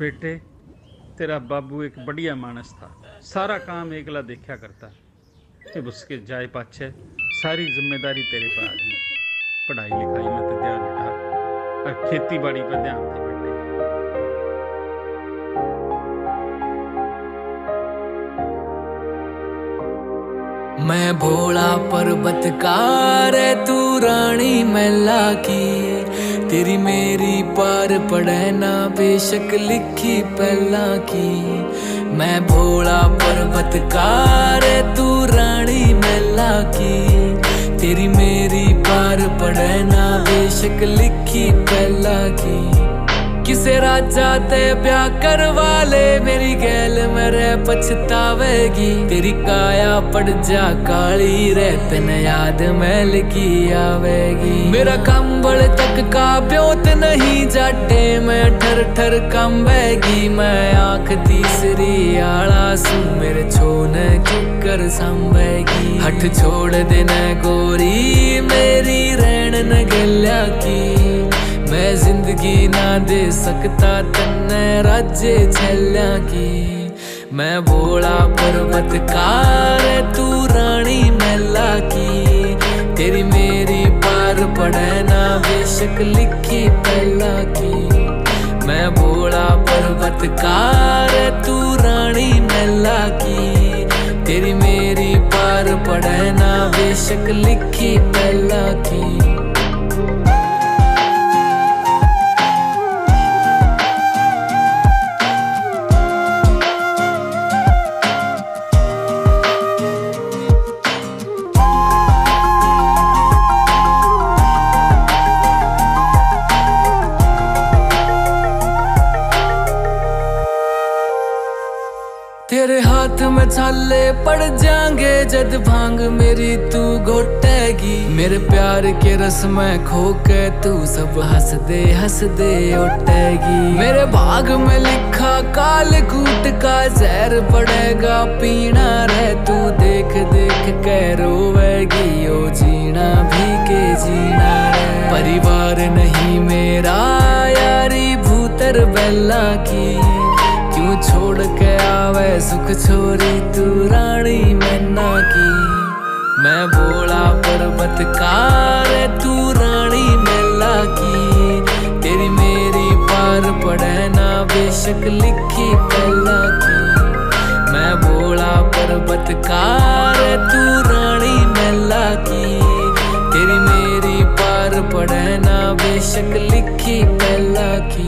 बेटे, तेरा बाबू एक बढ़िया मानस था। सारा काम एकला देखा करता। अब उसके जाए पाछे सारी जिम्मेदारी तेरे पर आ गई। पढ़ाई लिखाई में तो ध्यान हटा और खेती बाड़ी पर ध्यान दे बेटे। मैं भोला पर्वतकार तू रानी मैला की, तेरी मेरी पार पड़े ना बेशक लिखी पहला की। मैं भोला पर्वतकार तू रानी मैला की, तेरी मेरी पार पड़े ना बेशक लिखी पहला की। किसे राजा ते ब्याह करवा ले, मेरी गैल मेरे पछतावेगी। तेरी काया पड़ जा काली रे, तन याद मैल की आवेगी। मेरा कंबल तक का ब्योत नहीं जाटे, मैं ठर ठर कंबेगी। मैं आंख तीसरी आला सू, मेरे छोन किकर संभेगी। हट छोड़ देना गोरी मेरी रैन न गल्या की, मैं जिंदगी ना दे सकता तन्ने राज्य छल्या की। मैं भोला पर्वतकार तू रानी मैला की, तेरी मेरी पार पड़े ना बेशक लिखी पहला की। मैं भोला पर्वतकार तू रानी मैला की, तेरी मेरी पार पड़े ना बेशक लिखी पहला की। तेरे हाथ में छाले पड़ जाएंगे जद भांग मेरी तू घोटेगी। मेरे प्यार के रस में खो के तू सब हंस दे उठेगी। मेरे भाग में लिखा काल कूट का जहर पड़ेगा पीना रे, तू देख देख के रोवेगी। ओ जीना भी के जीना रे, परिवार नहीं मेरा यारी भूतर बेला की। क्यों छोड़ के आवे सुख छोरी तू रानी मैना की। मैं भोला पर्वतकार तू रानी मैला की, तेरी मेरी पार पड़े ना बेशक लिखी पहला की। मैं भोला पर्वतकार तू रानी मैला की, तेरी मेरी पार पड़े ना बेशक लिखी पहला की।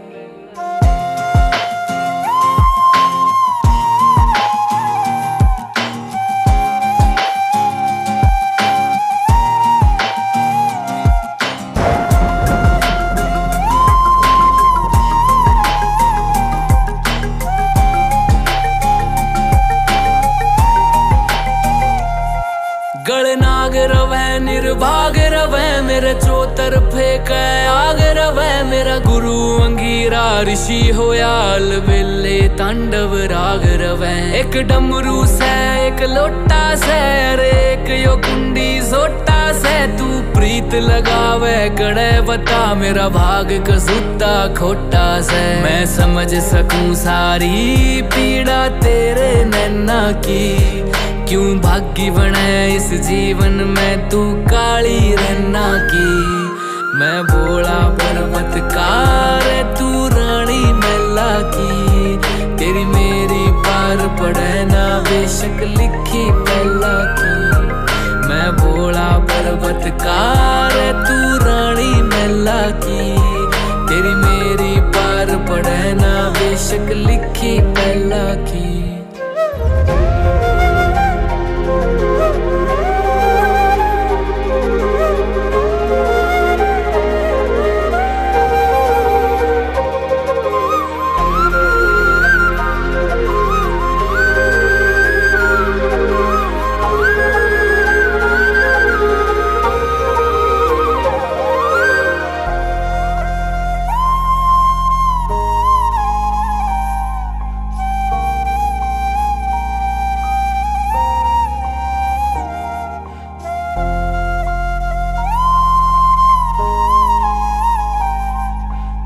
गलनाग रवे निर्भाग रवे, मेरे चौतरफे कै आग रवे। मेरा गुरु अंगीरा ऋषि होया अलबेले तांडव राग रवे। एक डमरू से एक लोटा से, अरे एक यो कुंडी जोटा से। तू प्रीत लगावे गड़े बता, मेरा भाग कसूता खोटा से। मैं समझ सकूं सारी पीड़ा तेरे नैना की, क्यों भागी बने इस जीवन में तू काली रन्ना की। मैं भोला पर्वतकार तू रानी मैला की, तेरी मेरी पार पड़े ना बेशक लिखी पहला की। मैं भोला पर्वतकार तू रानी मैला की, तेरी मेरी पार पड़े ना बेशक लिखी पहला की।